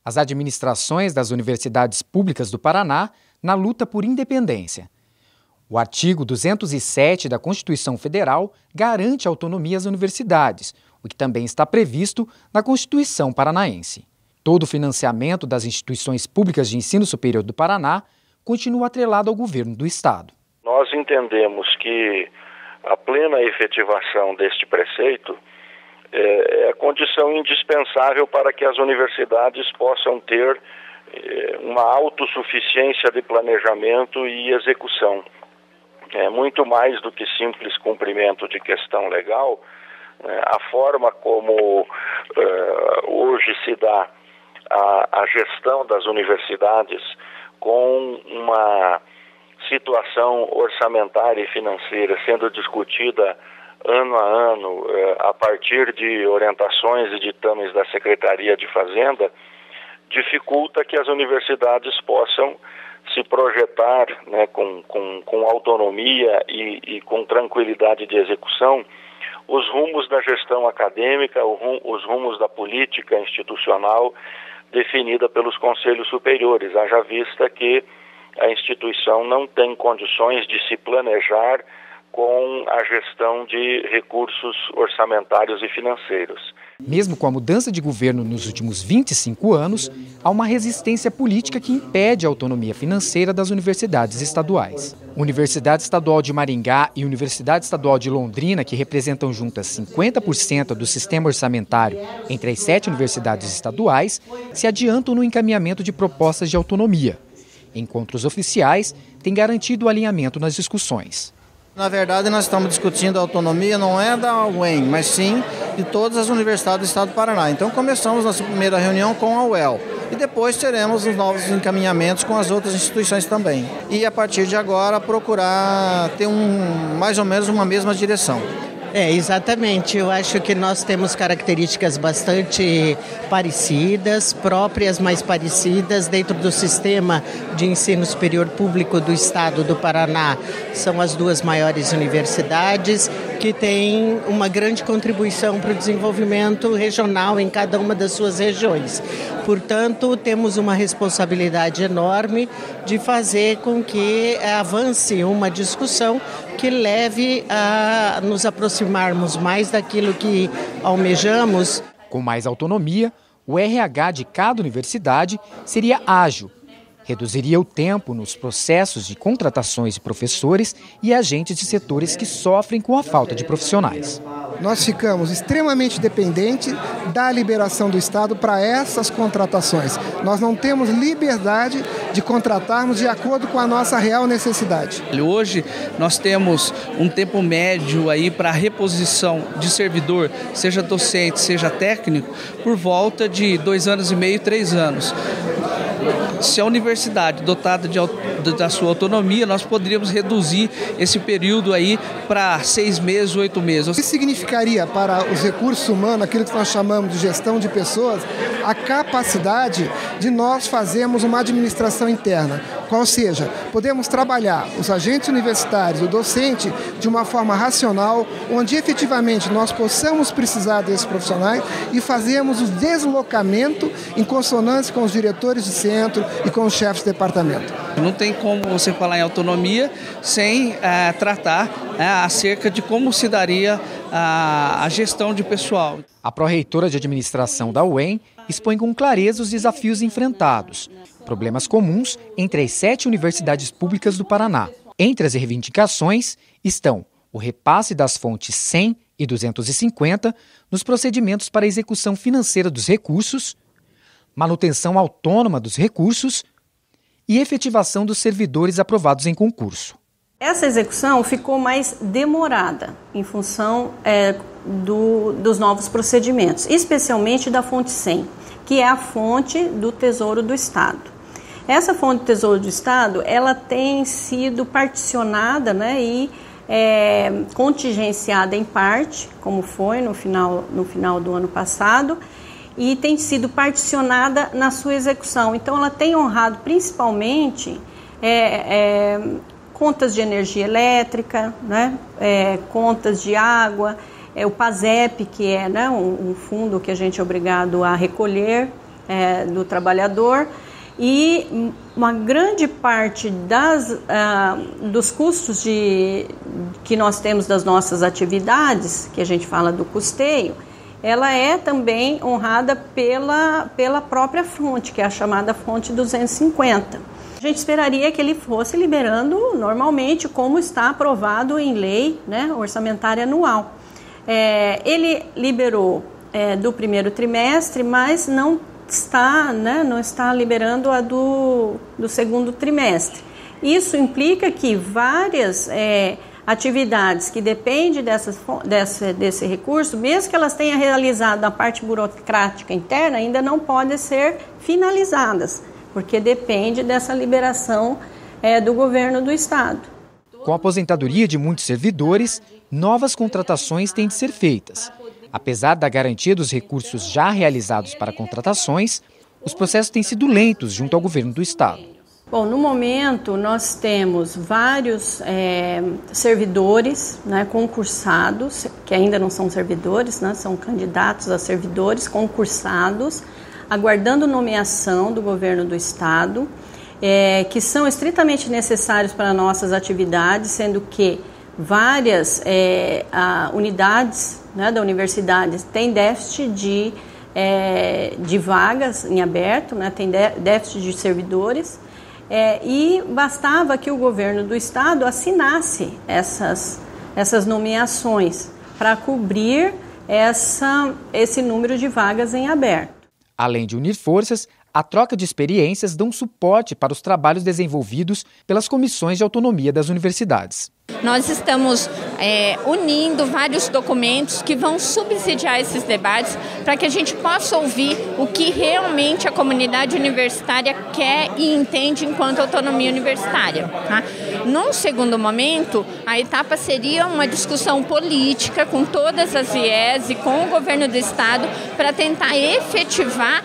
as administrações das universidades públicas do Paraná na luta por independência. O artigo 207 da Constituição Federal garante a autonomia às universidades, o que também está previsto na Constituição paranaense. Todo o financiamento das instituições públicas de ensino superior do Paraná continua atrelado ao governo do Estado. Nós entendemos que a plena efetivação deste preceito é a condição indispensável para que as universidades possam ter uma autossuficiência de planejamento e execução. É muito mais do que simples cumprimento de questão legal. A forma como hoje se dá a gestão das universidades com uma situação orçamentária e financeira sendo discutida ano a ano, a partir de orientações e ditames da Secretaria de Fazenda, dificulta que as universidades possam se projetar, né, com autonomia e com tranquilidade de execução os rumos da gestão acadêmica, os rumos da política institucional definida pelos conselhos superiores, haja vista que a instituição não tem condições de se planejar com a gestão de recursos orçamentários e financeiros. Mesmo com a mudança de governo nos últimos 25 anos, há uma resistência política que impede a autonomia financeira das universidades estaduais. Universidade Estadual de Maringá e Universidade Estadual de Londrina, que representam juntas 50% do sistema orçamentário entre as 7 universidades estaduais, se adiantam no encaminhamento de propostas de autonomia. Encontros oficiais têm garantido o alinhamento nas discussões. Na verdade, nós estamos discutindo a autonomia, não é da UEM, mas sim de todas as universidades do Estado do Paraná. Então, começamos nossa primeira reunião com a UEL e depois teremos os novos encaminhamentos com as outras instituições também. E, a partir de agora, procurar ter mais ou menos uma mesma direção. Exatamente. Eu acho que nós temos características bastante parecidas, próprias, mas parecidas dentro do sistema de ensino superior público do Estado do Paraná. São as 2 maiores universidades que têm uma grande contribuição para o desenvolvimento regional em cada uma das suas regiões. Portanto, temos uma responsabilidade enorme de fazer com que avance uma discussão que leve a nos aproximarmos mais daquilo que almejamos. Com mais autonomia, o RH de cada universidade seria ágil, reduziria o tempo nos processos de contratações de professores e agentes de setores que sofrem com a falta de profissionais. Nós ficamos extremamente dependentes da liberação do Estado para essas contratações. Nós não temos liberdade de contratarmos de acordo com a nossa real necessidade. Hoje nós temos um tempo médio aí para reposição de servidor, seja docente, seja técnico, por volta de 2 anos e meio, 3 anos. Se a universidade dotada da sua autonomia, nós poderíamos reduzir esse período aí para 6 meses, 8 meses. O que significaria para os recursos humanos, aquilo que nós chamamos de gestão de pessoas, a capacidade de nós fazermos uma administração interna. Qual seja, podemos trabalhar os agentes universitários, o docente, de uma forma racional, onde efetivamente nós possamos precisar desses profissionais e fazermos o deslocamento em consonância com os diretores de centro e com os chefes de departamento. Não tem como você falar em autonomia sem tratar acerca de como se daria a gestão de pessoal. A pró-reitora de administração da UEM expõe com clareza os desafios enfrentados, problemas comuns entre as 7 universidades públicas do Paraná. Entre as reivindicações estão o repasse das fontes 100 e 250 nos procedimentos para execução financeira dos recursos, manutenção autônoma dos recursos e efetivação dos servidores aprovados em concurso. Essa execução ficou mais demorada em função dos novos procedimentos, especialmente da fonte 100, que é a fonte do Tesouro do Estado. Essa fonte do Tesouro do Estado, ela tem sido particionada, né, e contingenciada em parte, como foi no final do ano passado, e tem sido particionada na sua execução. Então, ela tem honrado principalmente contas de energia elétrica, né, contas de água, o PASEP, que é, né, um fundo que a gente é obrigado a recolher do trabalhador, e uma grande parte dos custos que nós temos das nossas atividades, que a gente fala do custeio, ela é também honrada pela própria fonte, que é a chamada fonte 250. A gente esperaria que ele fosse liberando normalmente, como está aprovado em lei, né, orçamentária anual. Ele liberou do primeiro trimestre, mas não está liberando a do segundo trimestre. Isso implica que várias atividades que dependem desse recurso, mesmo que elas tenham realizado a parte burocrática interna, ainda não podem ser finalizadas, porque depende dessa liberação do governo do Estado. Com a aposentadoria de muitos servidores, novas contratações têm de ser feitas. Apesar da garantia dos recursos já realizados para contratações, os processos têm sido lentos junto ao governo do Estado. Bom, no momento nós temos vários servidores, né, concursados, que ainda não são servidores, né, são candidatos a servidores concursados, aguardando nomeação do governo do Estado, que são estritamente necessários para nossas atividades, sendo que várias unidades, né, da universidade têm déficit de vagas em aberto, né, tem déficit de servidores, e bastava que o governo do Estado assinasse essas nomeações para cobrir esse número de vagas em aberto. Além de unir forças, a troca de experiências dá um suporte para os trabalhos desenvolvidos pelas comissões de autonomia das universidades. Nós estamos unindo vários documentos que vão subsidiar esses debates para que a gente possa ouvir o que realmente a comunidade universitária quer e entende enquanto autonomia universitária. Tá? Num segundo momento, a etapa seria uma discussão política com todas as IES e com o governo do Estado para tentar efetivar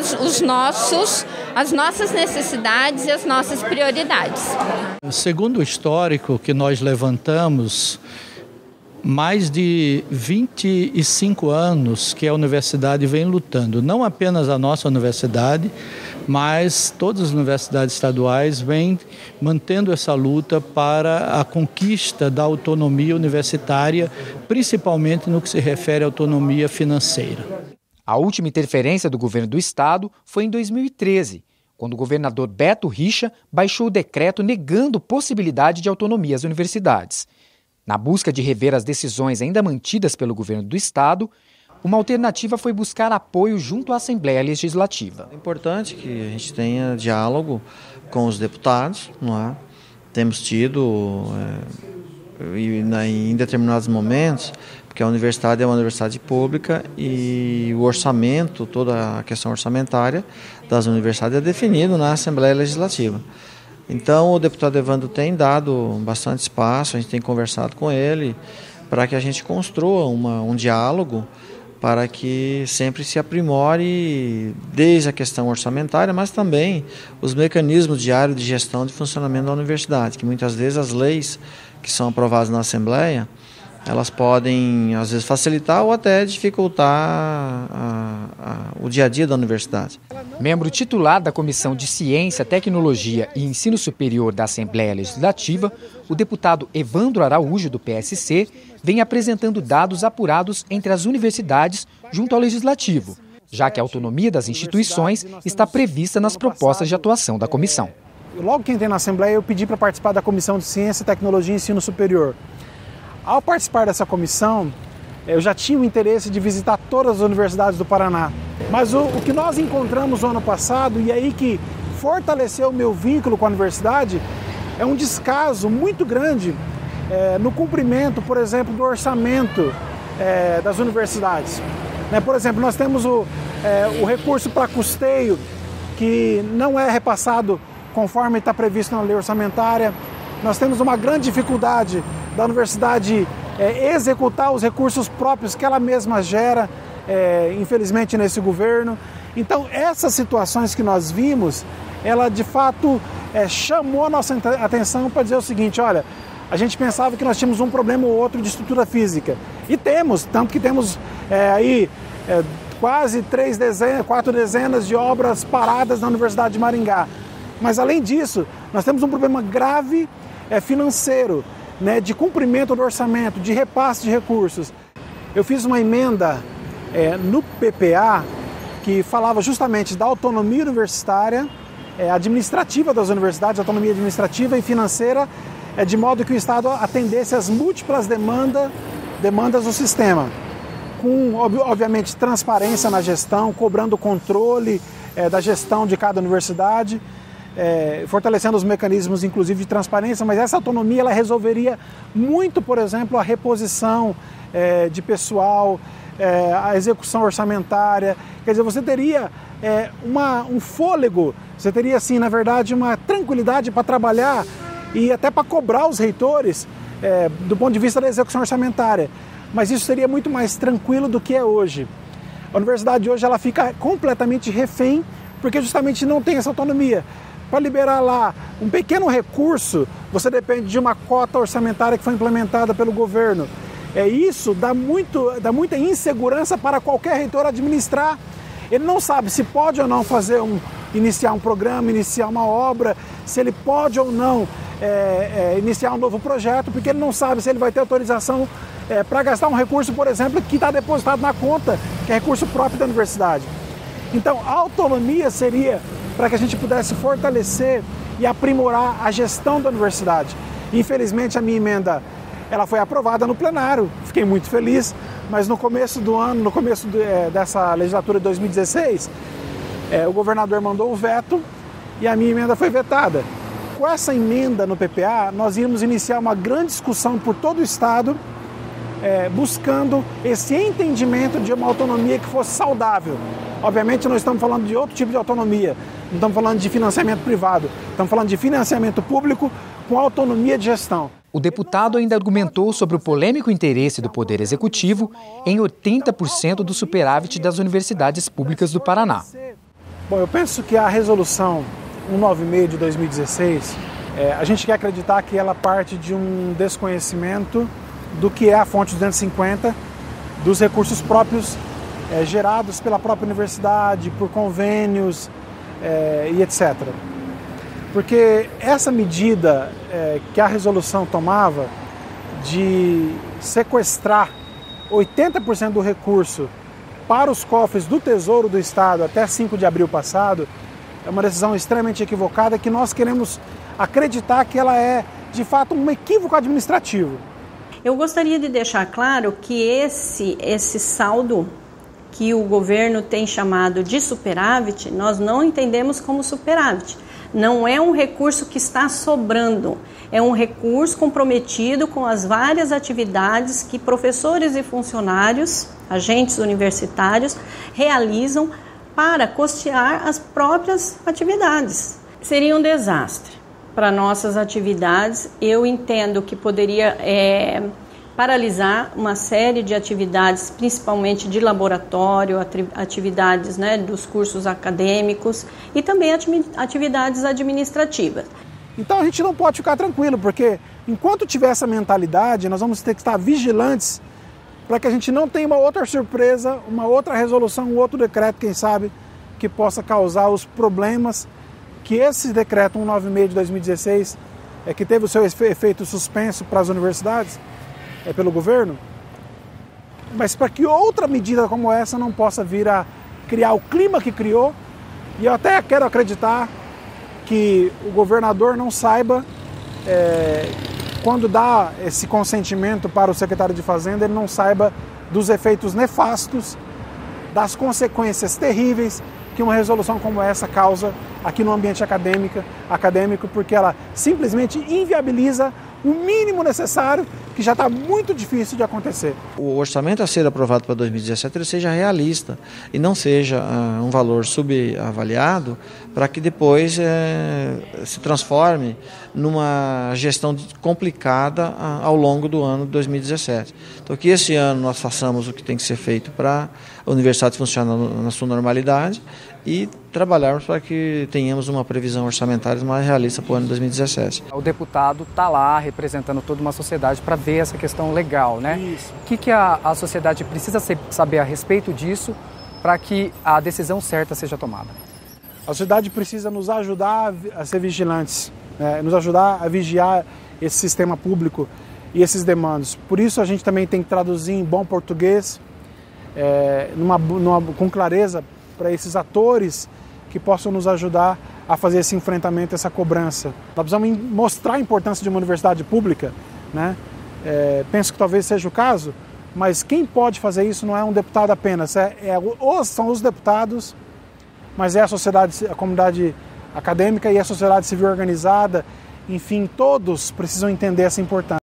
as nossas necessidades e as nossas prioridades. Segundo o histórico que nós levantamos, mais de 25 anos que a universidade vem lutando, não apenas a nossa universidade, mas todas as universidades estaduais vêm mantendo essa luta para a conquista da autonomia universitária, principalmente no que se refere à autonomia financeira. A última interferência do governo do Estado foi em 2013, quando o governador Beto Richa baixou o decreto negando possibilidade de autonomia às universidades. Na busca de rever as decisões ainda mantidas pelo governo do Estado, uma alternativa foi buscar apoio junto à Assembleia Legislativa. É importante que a gente tenha diálogo com os deputados, não é? Temos tido, em determinados momentos, porque a universidade é uma universidade pública e o orçamento, toda a questão orçamentária das universidades é definido na Assembleia Legislativa. Então o deputado Evandro tem dado bastante espaço, a gente tem conversado com ele para que a gente construa um diálogo para que sempre se aprimore desde a questão orçamentária, mas também os mecanismos diários de gestão de funcionamento da universidade, que muitas vezes as leis que são aprovadas na Assembleia, elas podem, às vezes, facilitar ou até dificultar o dia a dia da universidade. Membro titular da Comissão de Ciência, Tecnologia e Ensino Superior da Assembleia Legislativa, o deputado Evandro Araújo, do PSC, vem apresentando dados apurados entre as universidades junto ao Legislativo, já que a autonomia das instituições está prevista nas propostas de atuação da comissão. Logo que entrei na Assembleia, eu pedi para participar da Comissão de Ciência, Tecnologia e Ensino Superior. Ao participar dessa comissão, eu já tinha o interesse de visitar todas as universidades do Paraná. Mas o que nós encontramos no ano passado, e aí que fortaleceu o meu vínculo com a universidade, é um descaso muito grande no cumprimento, por exemplo, do orçamento das universidades. Por exemplo, nós temos o recurso para custeio, que não é repassado conforme está previsto na lei orçamentária. Nós temos uma grande dificuldade da universidade executar os recursos próprios que ela mesma gera, infelizmente, nesse governo. Então, essas situações que nós vimos, ela de fato chamou a nossa atenção para dizer o seguinte: olha, a gente pensava que nós tínhamos um problema ou outro de estrutura física. E temos, tanto que temos aí quase 4 dezenas de obras paradas na Universidade de Maringá. Mas, além disso, nós temos um problema grave financeiro, né, de cumprimento do orçamento, de repasse de recursos. Eu fiz uma emenda no PPA que falava justamente da autonomia universitária, administrativa das universidades, autonomia administrativa e financeira, de modo que o Estado atendesse às múltiplas demandas do sistema, com, obviamente, transparência na gestão, cobrando controle da gestão de cada universidade, fortalecendo os mecanismos, inclusive, de transparência, mas essa autonomia ela resolveria muito, por exemplo, a reposição de pessoal, a execução orçamentária. Quer dizer, você teria um fôlego, você teria, assim, na verdade, uma tranquilidade para trabalhar e até para cobrar os reitores do ponto de vista da execução orçamentária. Mas isso seria muito mais tranquilo do que é hoje. A universidade hoje ela fica completamente refém, porque justamente não tem essa autonomia. Para liberar lá um pequeno recurso, você depende de uma cota orçamentária que foi implementada pelo governo. Isso dá muita insegurança para qualquer reitor administrar. Ele não sabe se pode ou não iniciar um programa, iniciar uma obra, se ele pode ou não iniciar um novo projeto, porque ele não sabe se ele vai ter autorização para gastar um recurso, por exemplo, que está depositado na conta, que é recurso próprio da universidade. Então, a autonomia seria para que a gente pudesse fortalecer e aprimorar a gestão da universidade. Infelizmente, a minha emenda ela foi aprovada no plenário, fiquei muito feliz, mas no começo do ano, dessa legislatura de 2016, o governador mandou o veto e a minha emenda foi vetada. Com essa emenda no PPA, nós íamos iniciar uma grande discussão por todo o Estado, buscando esse entendimento de uma autonomia que fosse saudável. Obviamente, nós estamos falando de outro tipo de autonomia, não estamos falando de financiamento privado, estamos falando de financiamento público com autonomia de gestão. O deputado ainda argumentou sobre o polêmico interesse do Poder Executivo em 80% do superávit das universidades públicas do Paraná. Bom, eu penso que a resolução 196 de 2016, a gente quer acreditar que ela parte de um desconhecimento do que é a fonte 250, dos recursos próprios gerados pela própria universidade, por convênios e etc. Porque essa medida que a resolução tomava de sequestrar 80% do recurso para os cofres do Tesouro do Estado até 5 de abril passado é uma decisão extremamente equivocada que nós queremos acreditar que ela é, de fato, um equívoco administrativo. Eu gostaria de deixar claro que esse saldo que o governo tem chamado de superávit, nós não entendemos como superávit. Não é um recurso que está sobrando, é um recurso comprometido com as várias atividades que professores e funcionários, agentes universitários, realizam para custear as próprias atividades. Seria um desastre para nossas atividades. Eu entendo que poderia paralisar uma série de atividades, principalmente de laboratório, atividades, né, dos cursos acadêmicos e também atividades administrativas. Então a gente não pode ficar tranquilo, porque enquanto tiver essa mentalidade, nós vamos ter que estar vigilantes para que a gente não tenha uma outra surpresa, uma outra resolução, um outro decreto, quem sabe, que possa causar os problemas que esse decreto 196 de 2016, que teve o seu efeito suspenso para as universidades, pelo governo, mas para que outra medida como essa não possa vir a criar o clima que criou. E eu até quero acreditar que o governador não saiba, quando dá esse consentimento para o secretário de Fazenda, ele não saiba dos efeitos nefastos, das consequências terríveis que uma resolução como essa causa aqui no ambiente acadêmico, porque ela simplesmente inviabiliza o mínimo necessário, que já está muito difícil de acontecer. O orçamento a ser aprovado para 2017 ele seja realista e não seja um valor subavaliado para que depois se transforme numa gestão complicada ao longo do ano de 2017. Então que esse ano nós façamos o que tem que ser feito para a universidade funcionar na sua normalidade e trabalharmos para que tenhamos uma previsão orçamentária mais realista para o ano de 2017. O deputado está lá representando toda uma sociedade para ver essa questão legal, né? Isso. O que a sociedade precisa saber a respeito disso para que a decisão certa seja tomada? A sociedade precisa nos ajudar a ser vigilantes, nos ajudar a vigiar esse sistema público e esses demandos. Por isso a gente também tem que traduzir em bom português, com clareza, para esses atores que possam nos ajudar a fazer esse enfrentamento, essa cobrança. Nós precisamos mostrar a importância de uma universidade pública, né? Penso que talvez seja o caso, mas quem pode fazer isso não é um deputado apenas, são os deputados, mas é a sociedade, a comunidade acadêmica e a sociedade civil organizada, enfim, todos precisam entender essa importância.